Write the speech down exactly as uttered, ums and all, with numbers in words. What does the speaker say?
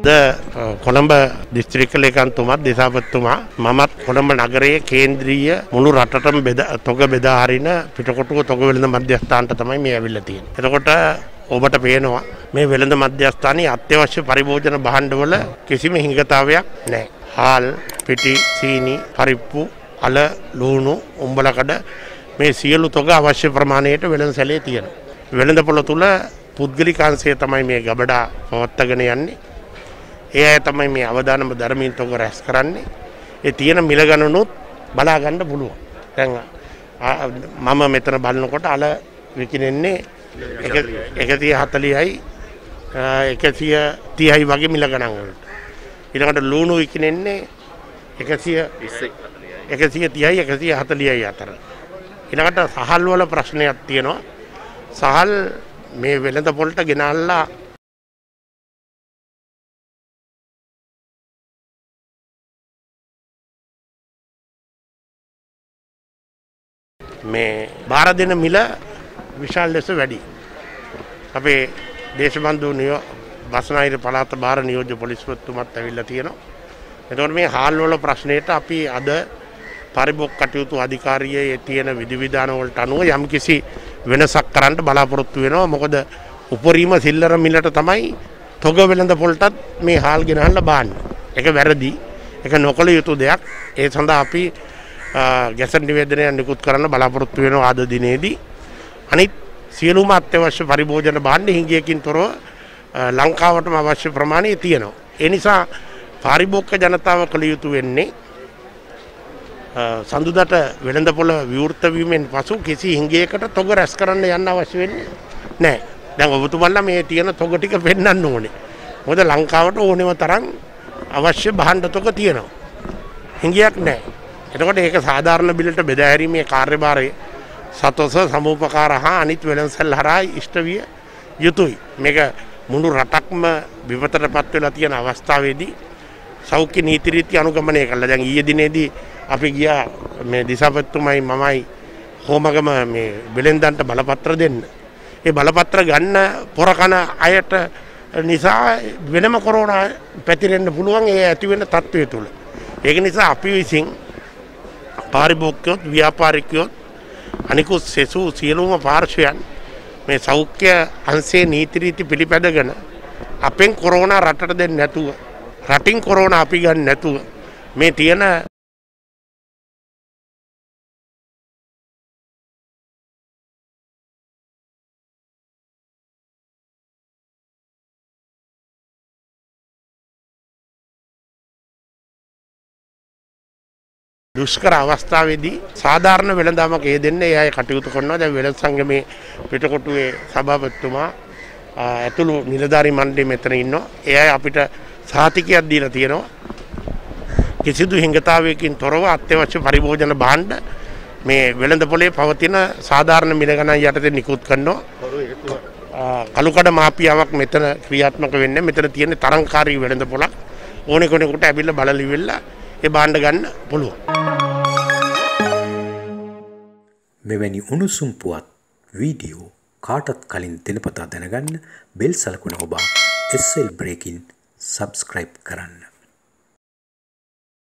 කොළඹ දිස්ත්‍රික්ක ලේකම්තුමාත් දිසාපතිතුමා මමත් කොළඹ නගරයේ කේන්ද්‍රීය මුළු රටටම බෙදා තොග බෙදා හරින පිටකොටුව තොග වෙළඳ මධ්‍යස්ථානට තමයි මේ ඇවිල්ලා තියෙන්නේ. එතකොට ඔබට පේනවා මේ වෙළඳ මධ්‍යස්ථානයේ අත්‍යවශ්‍ය පරිභෝජන භාණ්ඩවල කිසිම හිඟතාවයක් නැහැ. හාල්, පිටි, සීනි, පරිප්පු, අල, ලුණු, උඹලකඩ මේ සියලු තොග අවශ්‍ය ප්‍රමාණයට වෙළඳසැලේ තියෙනවා. වෙළඳපොළ තුල පුද්ගලිකාංශය තමයි මේ ගබඩා පවත්වාගෙන යන්නේ. ඒ අය තමයි මේ අවදානම ධර්මීන් තොග රැස් කරන්නේ. ඒ තියෙන මිල ගණනුත් බලා ගන්න පුළුවන්. දැන් මම මෙතන බලනකොට අල විකිනෙන්නේ එකසිය හතළිහයි එකසිය තිහයි වගේ මිල ගණන් වලට. ඊළඟට ලුණු විකිනෙන්නේ එකසිය තිහයි එකසිය හතළිහයි අතර. ඊළඟට සහල් වල ප්‍රශ්නයක් තියෙනවා. සහල් මේ වෙළඳ පොළට ගෙනල්ලා මේ බාර දෙන මිල විශාල ලෙස වැඩි. අපේ දේශබන්දු නියෝ බස්නාහිර පළාත බාර නියෝජ්‍ය පොලිස්පතිතුමත් ඇවිල්ලා තියෙනවා. එතකොට මේ හාල් වල ප්‍රශ්නෙට අපි අද පරිභෝග කටයුතු අධිකාරියේ තියෙන විධිවිධාන වලට අනුව යම්කිසි වෙනසක් කරන්න බලාපොරොත්තු වෙනවා. මොකද උපරිම සිල්ලර මිලට තමයි තොග වෙළඳ පොළටත් මේ හාල් ගෙනහල්ලා බාන්නේ. ඒක වැරදි. ඒක නොකළ යුතු දෙයක්. ඒ සඳහා අපි ගැසට් නිවේදනයක් නිකුත් කරන්න බලාපොරොත්තු වෙනවා අද දිනේදී. අනිත් සියලුම අත්‍යවශ්‍ය පරිභෝජන භාණ්ඩ හිඟයකින් තොරව ලංකාවටම අවශ්‍ය ප්‍රමාණය තියෙනවා. ඒ නිසා පාරිභෝගික ජනතාව කළ යුතු වෙන්නේ සඳුදාට වෙළඳපොළ විවෘත වීමෙන් පසු කිසි හිඟයකට තොග රැස් කරන්න යන්න අවශ්‍ය වෙන්නේ නැහැ. දැන් ඔබතුමන්ලා මේ තියෙන තොග ටික පෙන්වන්න ඕනේ. මොකද ලංකාවට ඕනෙම තරම් අවශ්‍ය භාණ්ඩ තොග තියෙනවා. හිඟයක් නැහැ. එතකොට ඒක සාධාරණ බිලට බෙදා හැරීමේ කාර්යභාරය සතොස සමූපකාර හා අනිත් වෙළඳසැල් හරහා ඉෂ්ට විය යුතුයි. මේක මුළු රටක්ම විපතටපත් වෙලා තියෙන අවස්ථාවේදී සෞඛ්‍ය නීති රීති අනුගමනය කළා. දැන් ඊයේ දිනේදී අපි ගියා මේ දිසාපතිතුමයි මමයි හෝමගම මේ වෙලෙන්දන්ට බලපත්‍ර දෙන්න. ඒ බලපත්‍ර ගන්න පොරකන අයට නිසා වෙනම කොරෝනා පැතිරෙන්න පුළුවන් ඒ ඇති වෙන තත්ත්වය තුල. ඒක නිසා අපි විසින් පාරිභෝගිකයොත් ව්‍යාපාරිකයොත් අනිකුත් සෙසු සියලුම පාර්ශ්වයන් මේ සෞඛ්‍ය අංශයේ නීති රීති පිළිපැදගෙන අපෙන් කොරෝනා රටට දෙන්නේ නැතුව රටින් කොරෝනා අපි ගන්න නැතුව මේ තියෙන දුෂ්කර අවස්ථාවේදී සාධාරණ වෙළඳාමක යෙදෙන්න ඒ අය කටයුතු කරනවා. දැන් වෙළඳ සංගමේ පිටකොටුවේ සභාපතිතුමා ඇතුළු නිලධාරී මණ්ඩලය මෙතන ඉන්නවා. ඒ අය අපිට සහතිකයක් දීලා තියෙනවා. කිසිදු හිඟතාවයකින් තොරව අත්‍යවශ්‍ය පරිභෝජන භාණ්ඩ මේ වෙළඳ පොලේ පවතින සාධාරණ මිල ගණන් යටතේ නිකුත් කරනවා. කළුකඩ මාපියාවක් මෙතන ක්‍රියාත්මක වෙන්නේ. මෙතන තියෙන තරංකාරී වෙළඳ පොලක් ඕනෙ කෙනෙකුට ඇවිල්ලා බලලි වෙලා ඒ භාණ්ඩ ගන්න පුළුවන්. මෙවැනි උණුසුම් පුවත් වීඩියෝ කාටත් කලින් දිනපතා දැනගන්න බෙල් සලකුණ ඔබා එස් එල් බ්‍රේකින් සබ්ස්ක්‍රයිබ් කරන්න.